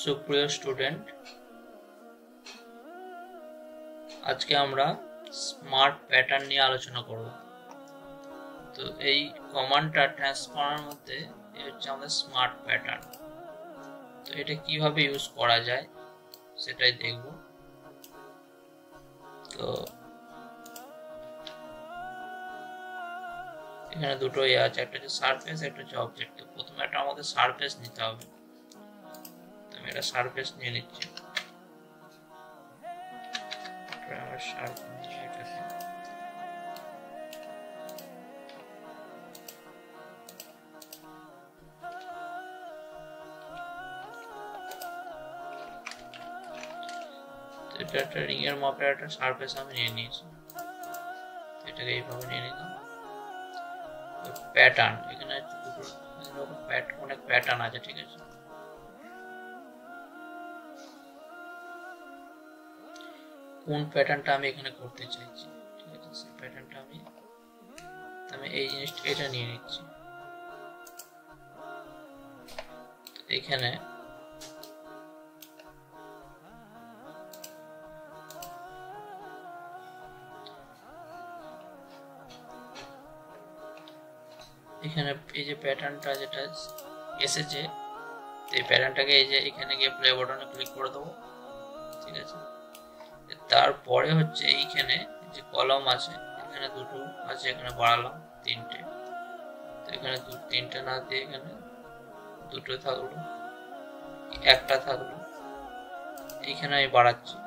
সুপ্রিয় স্টুডেন্ট, আজকে আমরা স্মার্ট প্যাটার্ন নিয়ে আলোচনা করব। তো এই কমান্ডটা ট্রান্সফর্মার মধ্যে হচ্ছে আমাদের স্মার্ট প্যাটার্ন। তো এটা কিভাবে ইউজ করা যায় সেটাই দেখব। তো এখানে দুটো আছে, একটা হচ্ছে সারফেস, একটা হচ্ছে অবজেক্ট। তো প্রথমে একটা আমাদের সারফেস নিতে হবে। তো আমি এটা সারফেস নিয়ে নিচ্ছি। এটা একটা রিং এর মাপের একটা সারফেস আমি নিয়ে নিয়েছি। এটাকে এইভাবে নিয়ে নিলাম। প্যাটার্ন, এখানে অনেক প্যাটার্ন আছে, ঠিক আছে। কোন প্যাটার্নটা আমি এখানে করতে চাইছি, ঠিক আছে, সেই প্যাটার্নটা আমি এই জিনিসটা এটা নিয়ে নিচ্ছি। এখানে এই যে প্যাটার্নটা যেটা এসেছে, এই প্যাটার্নটাকে এই যে এখানে গিয়ে প্লে বাটনে ক্লিক করে দেবো, ঠিক আছে। তারপরে হচ্ছে এইখানে যে কলম আছে, এখানে দুটো আছে, এখানে বাড়ালাম তিনটে। তো এখানে তিনটে না দিয়ে এখানে দুটো থাকলো, একটা থাকলো, এইখানে আমি বাড়াচ্ছি।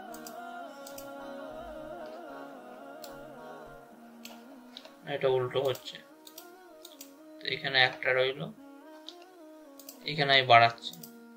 এটা উল্টো হচ্ছে। তো এখানে একটা রইলো, এখানে আমি বাড়াচ্ছি।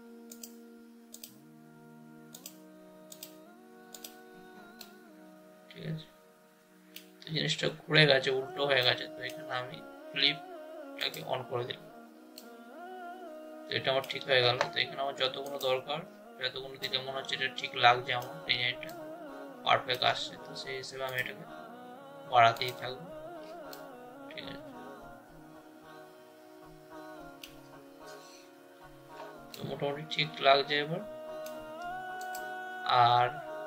ঠিক আছে, তো জিনিসটা ঘুরে গেছে, উল্টো হয়ে গেছে। তো এখানে আমি ক্লিপটাকে অন করে দিলাম। তো এটা আমার ঠিক হয়ে গেল। তো এখানে আমার যতগুলো দরকার, যতগুলো দিলে মনে হচ্ছে এটা ঠিক লাগছে, আমার ডিজাইনটা পারফেক্ট আসছে, তো সেই হিসেবে আমি এটাকে বাড়াতেই থাকবো। ঠিক আছে, তো মোটামুটি ঠিক লাগছে এবার। আর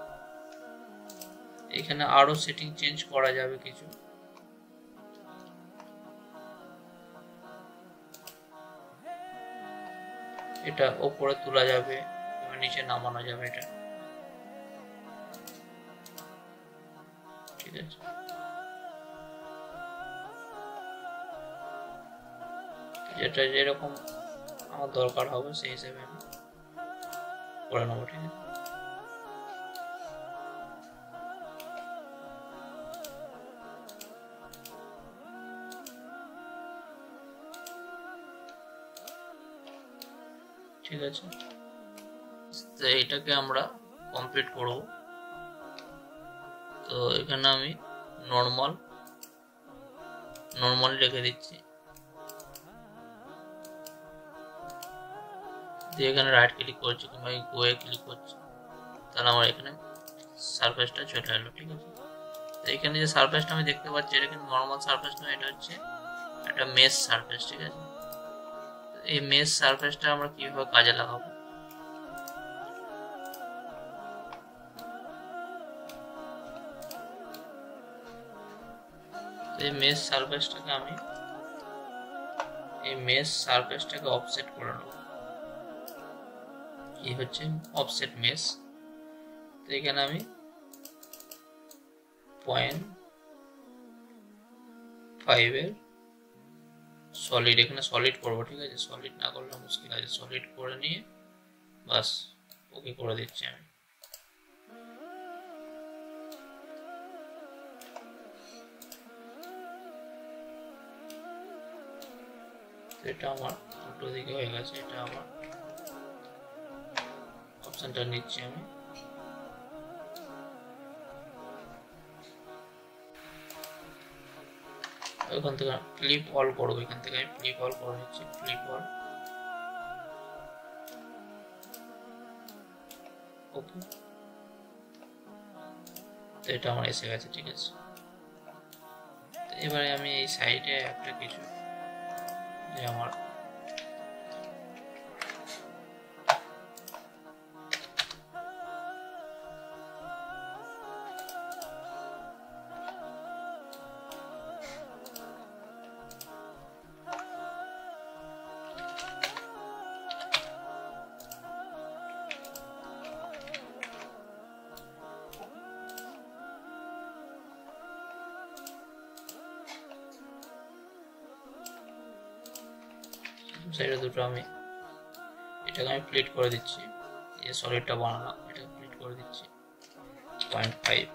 এখানে আরো সেটিং চেঞ্জ করা যাবে কিছু। এটা উপরে তোলা যাবে, নিচে নামানো যাবে, এটা ঠিক আছে। যেটা যেরকম আমার দরকার হবে সেই হিসেবে আমি করে নেবো, ঠিক আছে। ঠিক আছে, তো এইটাকে আমরা কমপ্লিট করব। তো এখানে আমি নর্মাল রেখে দিচ্ছি, দিয়ে এখানে রাইট ক্লিক করছি কিংবা গোয়ে ক্লিক করছি, তাহলে আমার এখানে সারফেসটা চলে এলো, ঠিক আছে। তো এখানে যে সারফেসটা আমি দেখতে পাচ্ছি, এটা কিন্তু নর্মাল সারফেস নয়, এটা হচ্ছে একটা মেশ সারফেস, ঠিক আছে। এই মেশ সারফেসটা আমরা কিভাবে কাজে লাগাবো, এই মেশ সারফেসটাকে অফসেট করে নেব। কি হচ্ছে অফসেট মেশ। তো এখানে আমি 0.5 এর সলিড, এখানে সলিড করবো, ঠিক আছে। সলিড না করলে মুশকিল আছে, সলিড করে নিয়ে বাস ওকে করে দিচ্ছি আমি। এটা আমার দুটো দিকে হয়ে গেছে। এটা আবার অপশনটা নিচ্ছি আমি। এখান থেকে ক্লিপ অল করবো, এখান থেকে আমি ক্লিপ অল করে নিচ্ছি, ক্লিপ অল, ওকে। তো এটা আমার এসে গেছে, ঠিক আছে। এবারে আমি এই সাইডে একটা কিছু যে আমার সাইডে দুটো আমি এটাকে আমি প্লিট করে দিচ্ছি, এই সলিডটা বানালাম এটাকে প্লিট করে দিচ্ছি 0.5।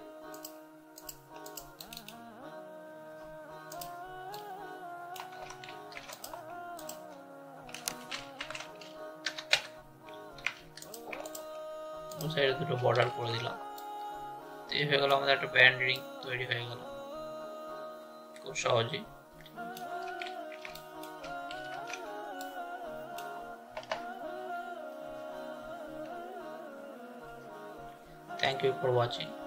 সাইডে দুটো বর্ডার করে দিলাম। তো এই হয়ে গেল আমাদের একটা ব্যান্ড রিং তৈরি হয়ে গেল খুব সহজেই। Thank you for watching.